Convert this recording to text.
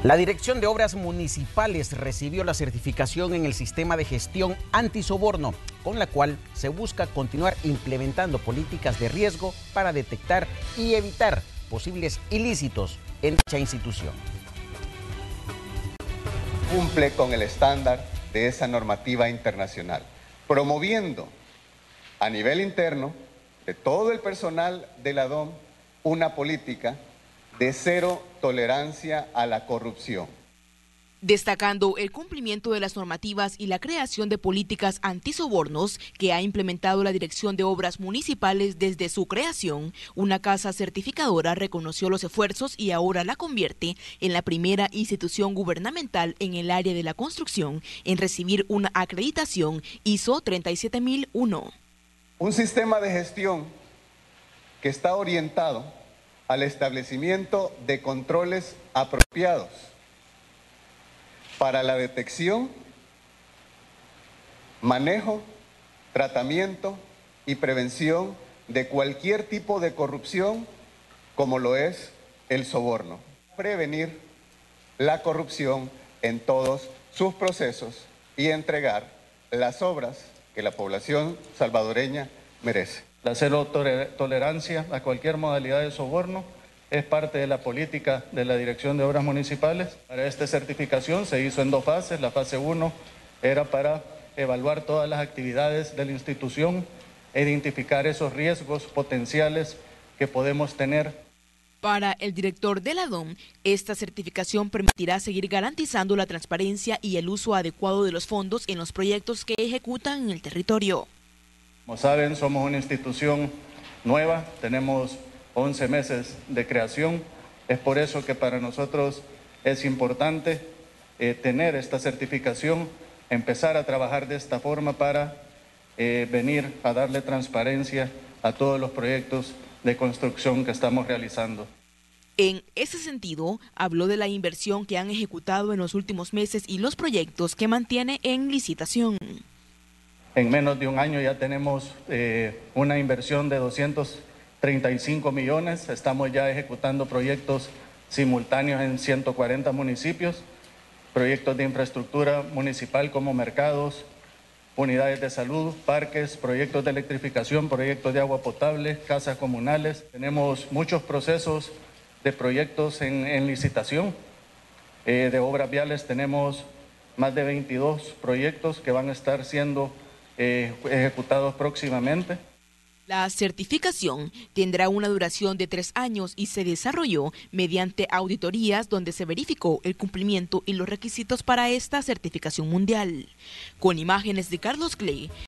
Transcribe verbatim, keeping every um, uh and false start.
La Dirección de Obras Municipales recibió la certificación en el sistema de gestión antisoborno, con la cual se busca continuar implementando políticas de riesgo para detectar y evitar posibles ilícitos en dicha institución. Cumple con el estándar de esa normativa internacional, promoviendo a nivel interno de todo el personal de la D O M una política de cero tolerancia a la corrupción. Destacando el cumplimiento de las normativas y la creación de políticas antisobornos que ha implementado la Dirección de Obras Municipales desde su creación, una casa certificadora reconoció los esfuerzos y ahora la convierte en la primera institución gubernamental en el área de la construcción en recibir una acreditación I S O treinta y siete mil uno. Un sistema de gestión que está orientado al establecimiento de controles apropiados para la detección, manejo, tratamiento y prevención de cualquier tipo de corrupción, como lo es el soborno. Prevenir la corrupción en todos sus procesos y entregar las obras que la población salvadoreña merece. La cero tolerancia a cualquier modalidad de soborno es parte de la política de la Dirección de Obras Municipales. Para esta certificación se hizo en dos fases. La fase uno era para evaluar todas las actividades de la institución e identificar esos riesgos potenciales que podemos tener. Para el director de la D O M, esta certificación permitirá seguir garantizando la transparencia y el uso adecuado de los fondos en los proyectos que ejecutan en el territorio. Como saben, somos una institución nueva, tenemos once meses de creación. Es por eso que para nosotros es importante eh, tener esta certificación, empezar a trabajar de esta forma para eh, venir a darle transparencia a todos los proyectos de construcción que estamos realizando. En ese sentido, habló de la inversión que han ejecutado en los últimos meses y los proyectos que mantiene en licitación. En menos de un año ya tenemos eh, una inversión de doscientos treinta y cinco millones. Estamos ya ejecutando proyectos simultáneos en ciento cuarenta municipios, proyectos de infraestructura municipal como mercados, unidades de salud, parques, proyectos de electrificación, proyectos de agua potable, casas comunales. Tenemos muchos procesos de proyectos en, en licitación. Eh, de obras viales tenemos más de veintidós proyectos que van a estar siendo eh, ejecutados próximamente. La certificación tendrá una duración de tres años y se desarrolló mediante auditorías donde se verificó el cumplimiento y los requisitos para esta certificación mundial. Con imágenes de Carlos Clay,